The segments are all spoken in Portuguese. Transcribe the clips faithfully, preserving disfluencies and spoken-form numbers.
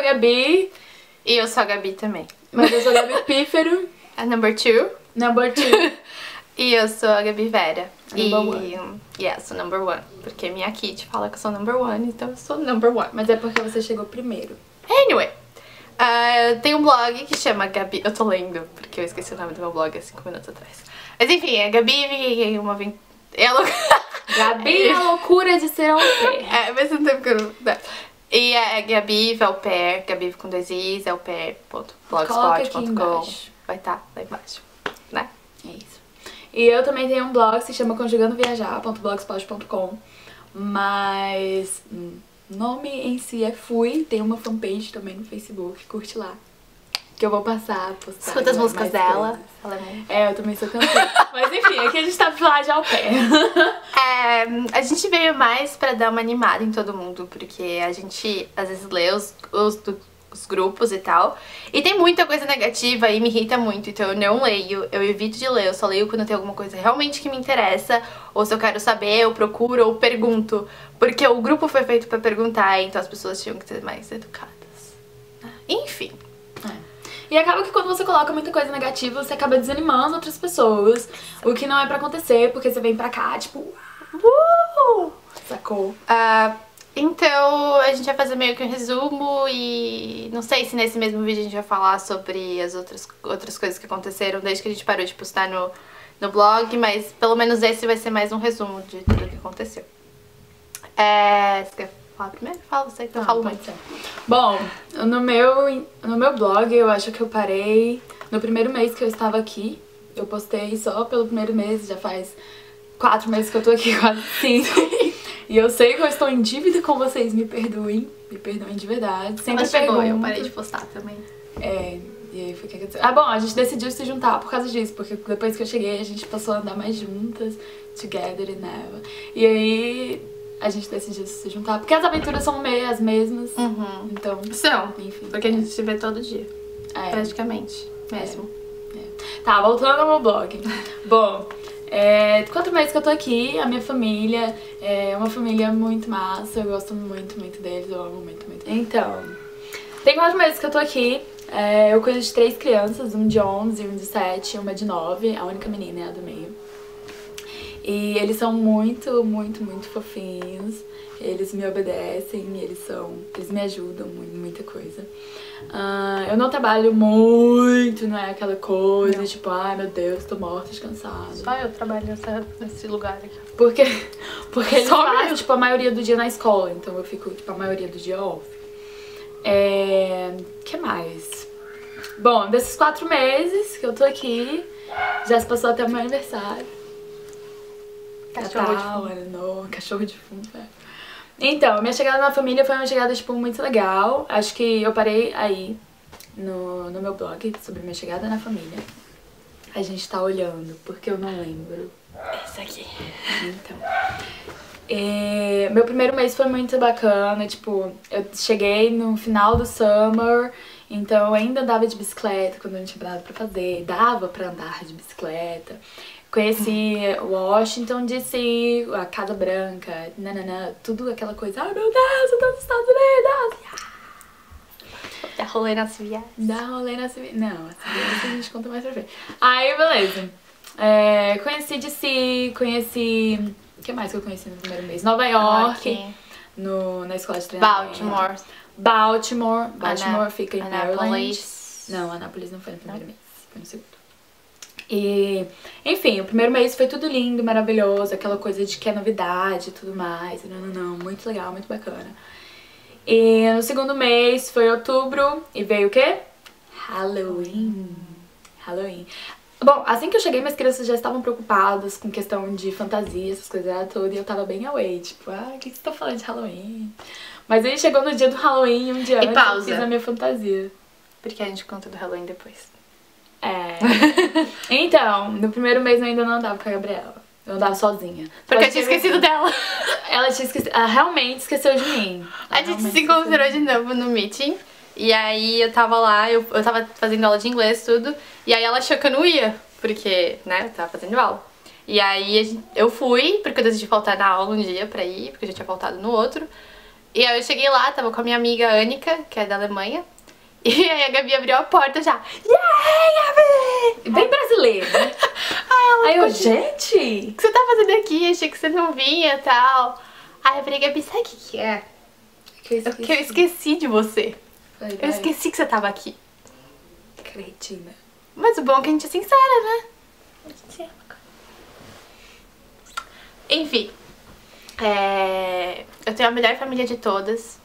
Gabi. E eu sou a Gabi também. Mas eu sou a Gabi Pífero. A number two. Number two. E eu sou a Gabi Vera. A e number one. Yeah, sou number one. Porque minha Kit fala que eu sou number one, então eu sou number one. Mas é porque você chegou primeiro. Anyway, uh, tem um blog que chama Gabi... Eu tô lendo, porque eu esqueci o nome do meu blog há cinco minutos atrás. Mas enfim, é Gabi... Uma... Ela... Gabi, a loucura de ser au pair. É, ao mesmo tempo que eu não... E é Gabi Au Pair, Gabi com dois Is, au pair ponto blogspot ponto com. Vai estar tá lá embaixo, né? É isso. E eu também tenho um blog que se chama conjugando viajar ponto blogspot ponto com. Mas hum, nome em si é Fui. Tem uma fanpage também no Facebook, curte lá. Que eu vou passar, postar. Escuta as músicas dela. Ela é, muito... é, eu também sou cantora. Mas enfim, aqui a gente tá pra falar de au pair. É, a gente veio mais pra dar uma animada em todo mundo, porque a gente às vezes lê os, os, os grupos e tal, e tem muita coisa negativa e me irrita muito, então eu não leio, eu evito de ler, eu só leio quando tem alguma coisa realmente que me interessa, ou se eu quero saber, eu procuro ou pergunto, porque o grupo foi feito pra perguntar, então as pessoas tinham que ser mais educadas. Enfim. É. E acaba que quando você coloca muita coisa negativa, você acaba desanimando outras pessoas. O que não é pra acontecer, porque você vem pra cá, tipo... Uh! Sacou? Uh, então, a gente vai fazer meio que um resumo e... Não sei se nesse mesmo vídeo a gente vai falar sobre as outras, outras coisas que aconteceram desde que a gente parou de postar no, no blog, mas pelo menos esse vai ser mais um resumo de tudo o que aconteceu. É... Você quer falar primeiro? Fala, você que eu falo muito. Bom, no meu, no meu blog eu acho que eu parei no primeiro mês que eu estava aqui. Eu postei só pelo primeiro mês, já faz quatro meses que eu tô aqui, quase cinco. E eu sei que eu estou em dívida com vocês, me perdoem. Me perdoem de verdade. Sempre Ela chegou, pergunto. eu parei de postar também. É, e aí foi o que aconteceu. Ah, bom, a gente decidiu se juntar por causa disso, porque depois que eu cheguei a gente passou a andar mais juntas, together and never. E aí... a gente decidiu se juntar, porque as aventuras são meio as mesmas, uhum. Então... São, enfim. Porque a gente se vê todo dia, é. praticamente, mesmo. É. É. Tá, voltando ao meu blog. Bom, é, quatro meses que eu tô aqui, a minha família é uma família muito massa, eu gosto muito, muito deles, eu amo muito, muito. Então, tem quatro meses que eu tô aqui, é, eu cuido de três crianças, um de onze, um de sete, uma de nove, a única menina é a do meio. E eles são muito, muito, muito fofinhos. Eles me obedecem, eles são, eles me ajudam em muita coisa. Uh, eu não trabalho muito, não é aquela coisa, não. Tipo, ai meu Deus, tô morta, descansada. Só eu trabalho nessa, nesse lugar aqui. Porque, porque eles Só passam, mesmo. tipo, a maioria do dia na escola, então eu fico, tipo, a maioria do dia off. É... que mais? Bom, desses quatro meses que eu tô aqui, já se passou até o meu aniversário. Cachorro Natal, de fundo. No, cachorro de fundo, é. Então, minha chegada na família foi uma chegada, tipo, muito legal. Acho que eu parei aí no, no meu blog sobre minha chegada na família. A gente tá olhando, porque eu não lembro. Esse aqui. Então. E meu primeiro mês foi muito bacana, tipo, eu cheguei no final do summer, então eu ainda andava de bicicleta quando eu não tinha nada pra fazer, dava pra andar de bicicleta. Conheci Washington D C, a Casa Branca, nananã, tudo aquela coisa, ai meu Deus, eu tô nos Estados Unidos! Dá rolê nas viagens. Dá rolê nas viagens. Não, as viagens a gente conta mais pra frente. Aí, beleza. É, conheci D C, conheci... O que mais que eu conheci no primeiro mês? Nova York, no, na escola de treinamento. Baltimore. Baltimore. Baltimore Ana, fica em Anápolis. Maryland. Não, Anápolis não foi no primeiro não. mês, foi no segundo. E, enfim, o primeiro mês foi tudo lindo, maravilhoso, aquela coisa de que é novidade e tudo mais, não, não, não, muito legal, muito bacana. E no segundo mês foi outubro e veio o quê? Halloween. Halloween. Bom, assim que eu cheguei, minhas crianças já estavam preocupadas com questão de fantasia, essas coisas lá tudo, e eu tava bem away, tipo, ah, o que você tá falando de Halloween? Mas aí chegou no dia do Halloween, um dia e antes, pausa. eu fiz a minha fantasia. Porque a gente conta do Halloween depois. É. Então, no primeiro mês eu ainda não andava com a Gabriela. Eu andava sozinha. Porque eu tinha esquecido dela. Ela tinha esquecido. Ela realmente esqueceu de mim. Ela a gente se encontrou de novo no meeting. E aí eu tava lá, eu, eu tava fazendo aula de inglês, tudo. E aí ela achou que eu não ia. Porque, né, eu tava fazendo aula. E aí eu fui, porque eu decidi faltar na aula um dia pra ir, porque eu já tinha faltado no outro. E aí eu cheguei lá, tava com a minha amiga Anica, que é da Alemanha. E aí a Gabi abriu a porta já. Yeah, Gabi! Bem brasileiro, né? Aí ela Aí eu, ficou, gente... o que você tá fazendo aqui? Achei que você não vinha e tal. Aí eu falei, Gabi, sabe o que que é? Que eu Eu- esqueci. Que eu esqueci de você. Falei, Eu vai, esqueci que você tava aqui. cretina. Mas o bom é que a gente é sincera, né? A gente é. Enfim. É... Eu tenho a melhor família de todas.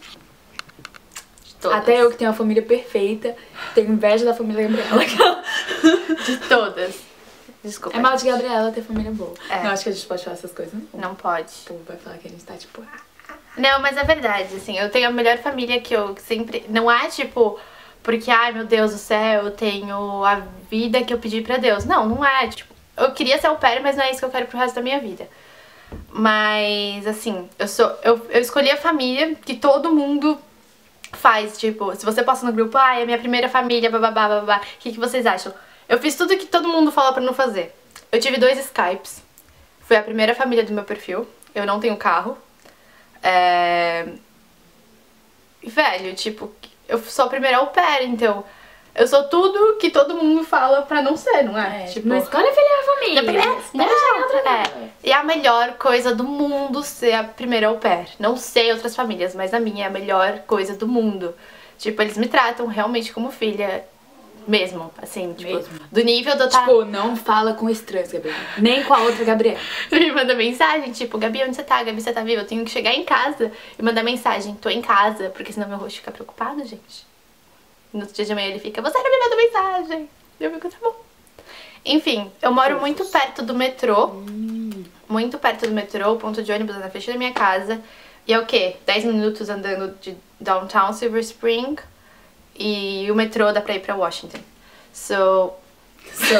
De todas. Até eu que tenho uma família perfeita, tenho inveja da família Gabriela. De todas. Desculpa. É mal de gente. Gabriela ter família boa. É. Não, acho que a gente pode falar essas coisas, não. Não pode. O povo vai falar que a gente tá, tipo... ah, Não, mas é verdade, assim, eu tenho a melhor família que eu sempre... Não é, tipo, porque, ai, meu Deus do céu, eu tenho a vida que eu pedi pra Deus. Não, não é, tipo... Eu queria ser au pair, mas não é isso que eu quero pro resto da minha vida. Mas, assim, eu sou... Eu, eu escolhi a família que todo mundo faz, tipo... Se você posta no grupo, ai, é minha primeira família, bababá, bababá, o que, que vocês acham? Eu fiz tudo que todo mundo fala pra não fazer. Eu tive dois Skypes. Foi a primeira família do meu perfil. Eu não tenho carro. É... Velho, tipo, eu sou a primeira au pair, então eu sou tudo que todo mundo fala pra não ser, não é? É, tipo, não escolhe a filha da família. não, Deixa outra é. coisa. E a melhor coisa do mundo ser a primeira au pair. Não sei outras famílias, mas a minha é a melhor coisa do mundo. Tipo, eles me tratam realmente como filha mesmo, assim, tipo, Mesmo. do nível de eu tá... Tipo, não fala com estranhos, Gabriela. Nem com a outra Gabriela. Me manda mensagem, tipo, Gabi, onde você tá? Gabi, você tá viva? Eu tenho que chegar em casa e mandar mensagem, tô em casa, porque senão meu rosto fica preocupado, gente. No outro dia de manhã ele fica, você não me mandou mensagem. E eu fico, tá bom. Enfim, eu moro muito perto do metrô, Hum. muito perto do metrô, o ponto de ônibus é na frente da minha casa. E é o quê? dez minutos andando de downtown Silver Spring e o metrô dá pra ir pra Washington. So... So...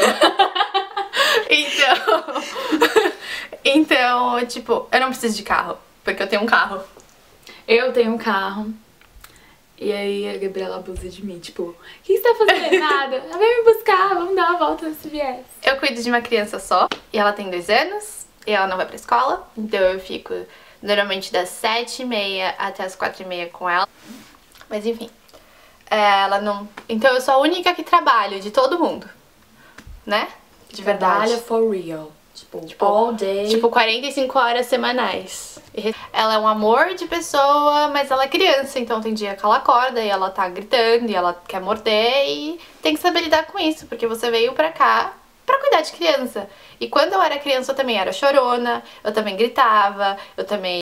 Então, então, tipo, eu não preciso de carro, porque eu tenho um carro. Eu tenho um carro. E aí a Gabriela abusa de mim, tipo, o que você tá fazendo? Nada. Ela vem me buscar, vamos dar uma volta se viesse. Eu cuido de uma criança só, e ela tem dois anos, e ela não vai pra escola, então eu fico normalmente das sete e meia até as quatro e meia com ela. Mas enfim, ela não... Então eu sou a única que trabalho de todo mundo, né? De verdade. Trabalha for real. Tipo, Tipo, all day. Tipo, quarenta e cinco horas semanais. Ela é um amor de pessoa, mas ela é criança, então tem dia que ela acorda e ela tá gritando e ela quer morder e tem que saber lidar com isso, porque você veio pra cá pra cuidar de criança. E quando eu era criança eu também era chorona, eu também gritava, eu também